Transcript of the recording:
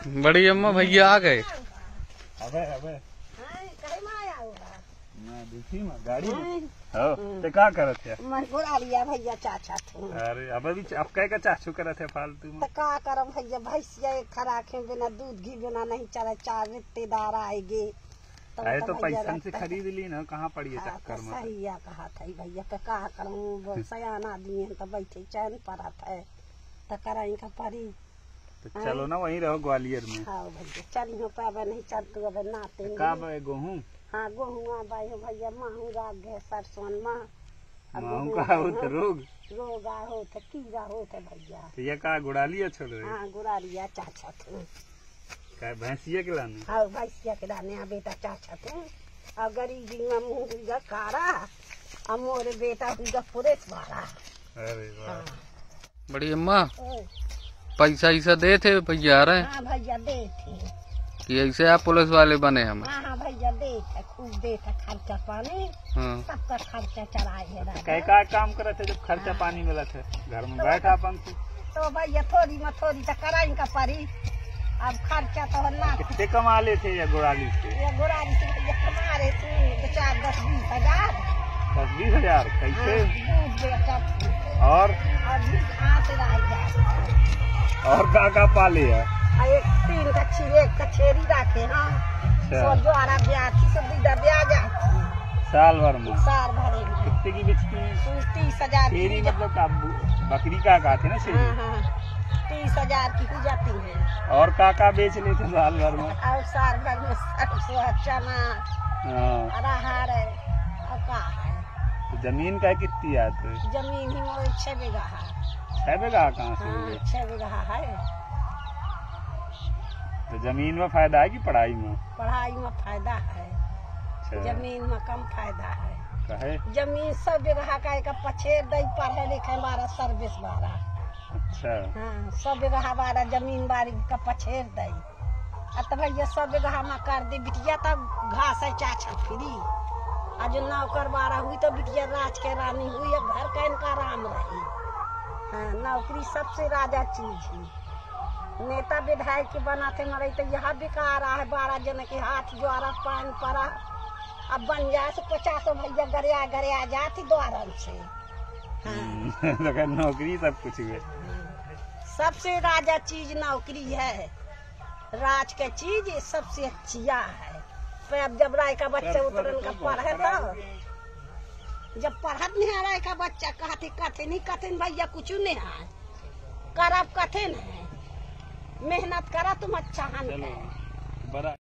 बड़ी अम्मा भैया आ गए। अबे अबे मैं देखी मैं गाड़ी में हो ते का करत है मैं बुरा लिया भैया चाचा थे। अरे अबे भी अब कह का चाचू करत है फालतू में तो का करम भैया भैंसिया एक खराखे बिना दूध घी बिना नहीं चले चार रिश्तेदार आएंगे अरे तो पैसा से खरीद ली ना कहाँ पड़ी है चक्कर में। सही कहा था भैया पे का करूँ सयान आदमी है तो बैठे चैन पड़ा था तो कराई का परी। तो चलो ना वहीं रहो ग्वालियर में। हाँ भैया चली हो पावे नहीं चल तू अब नाते का गेहूँ हाँ गेहूँ बाई हो भैया माहू राग गए सरसों माहू का हो तो रोग रोगा हो तो कीड़ा हो तो भैया तो ये का गुड़ा लिया छोड़ रहे। हाँ गुड़ा लिया चाचा थे भैंसिया के लाने। हाँ भैंसिया के लाने बेटा चाचा थे और गरीबी में मुँह हुआ कारा और मोरे बेटा हुआ पुरेश वाला। अरे वाह बड़ी अम्मा पैसा ऐसा दे थे भैया रहे। हाँ भैया दे थे कि ऐसे आप पुलिस वाले बने हम। हाँ हाँ भैया दे थे खूब दे थे खर्चा पानी सबका खर्चा चलाए है। कई का काम करे थे जब खर्चा पानी मिला थे घर में बैठा अपन तो भैया थोड़ी में थोड़ी तो कराई का परी अब खर्चा तो ना। कितने कमा लेते या गुड़ाली से? ये गुड़ाली से भैया कमा रहे थे 10-20 हजार। 10-20 हजार कैसे? दूध बेचत और और का पाले है? एक 3 कछेरी रखे। हाँ ज्वारा ब्याह सुविधा ब्याह जाती साल भर में। साल भर में कितने की बेचती है? 30 हजार। शेरी मतलब का बकरी का कहते ना शेरी। हाँ 30 हजार की हो जाती है। और का बेच लेते साल भर में? और साल भर में सरसों चना अरहर और का है। तो जमीन का कितनी आती है? जमीन ही मोर 6 बीघा है। 6 बीघा कहाँ से? हाँ 6 बीघा है। तो जमीन में फायदा है कि पढ़ाई में? पढ़ाई में फायदा है जमीन में कम फायदा है। कहे जमीन 100 बीघा का एक पछेर दई पढ़े लिखे बारह सर्विस 12। अच्छा हाँ 100 बीघा 12 जमीन बारी का पछेर दई तो भैया 100 बीघा में कर दी बिटिया तब घास है चाचा फ्री आज नौकर 12 हुई तो बिटिया राज के रानी हुई घर का इनका राम रही। हाँ नौकरी सबसे राजा चीज है। नेता विधायक के बनाते मरे तो यह बिका रहा है 12 जन के हाथ द्वारा पान पड़ा अब बन जाए तो 50 भैया गरिया जाती द्वारा से। हाँ नौकरी सब कुछ है। सबसे राजा चीज नौकरी है। राज का चीज सबसे अच्छिया है। अब जब राय का बच्चा उतरन का पढ़े तो जब पढ़त नहीं है राय का बच्चा कहते कथिन भैया कुछ नहीं है करब कथिन है मेहनत करा तुम अच्छा है।